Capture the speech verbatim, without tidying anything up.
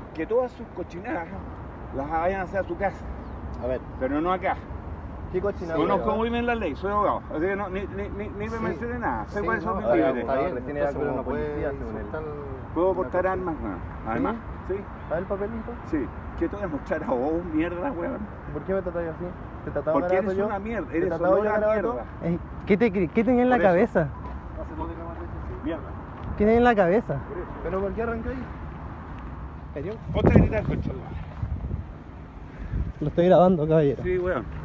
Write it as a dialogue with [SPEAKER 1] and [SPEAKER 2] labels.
[SPEAKER 1] que todas sus cochinadas las vayan a hacer a su casa.
[SPEAKER 2] A ver.
[SPEAKER 1] Pero no acá.
[SPEAKER 2] ¿Qué cochinada?
[SPEAKER 1] Conozco muy bien la ley, soy abogado. Así que no, ni, ni, ni, ni me
[SPEAKER 2] Sí.
[SPEAKER 1] mencione nada. Sé
[SPEAKER 2] Sí,
[SPEAKER 1] cuáles son
[SPEAKER 2] no,
[SPEAKER 1] mis
[SPEAKER 2] está bien,
[SPEAKER 1] límites.
[SPEAKER 2] está bien.
[SPEAKER 3] Recién
[SPEAKER 2] Entonces,
[SPEAKER 3] era como
[SPEAKER 2] uno
[SPEAKER 3] una policía,
[SPEAKER 2] puede
[SPEAKER 3] según él.
[SPEAKER 2] insultar
[SPEAKER 1] Puedo
[SPEAKER 2] una
[SPEAKER 1] portar
[SPEAKER 2] cosa.
[SPEAKER 1] armas, no. Además, sí,
[SPEAKER 2] ¿Está el papelito?
[SPEAKER 1] sí. ¿Qué te voy a mostrar a vos, mierda, weón?
[SPEAKER 2] ¿Por qué me tratáis así? ¿Te trataba
[SPEAKER 1] Porque
[SPEAKER 2] garabato
[SPEAKER 1] eres
[SPEAKER 2] yo?
[SPEAKER 1] una mierda,
[SPEAKER 2] ¿Te
[SPEAKER 1] eres
[SPEAKER 2] trataba yo
[SPEAKER 1] olor a
[SPEAKER 2] garabato?
[SPEAKER 1] mierda.
[SPEAKER 4] Ey, ¿Qué, te, cre- ¿Qué tenía en la
[SPEAKER 1] Por eso.
[SPEAKER 4] cabeza?
[SPEAKER 1] Mierda.
[SPEAKER 4] ¿Qué tenía en la cabeza?
[SPEAKER 2] ¿Pero por qué arrancáis?
[SPEAKER 4] ¿En serio?
[SPEAKER 1] Ponte a gritar, concha.
[SPEAKER 4] Lo estoy grabando, caballero.
[SPEAKER 1] Sí, weón.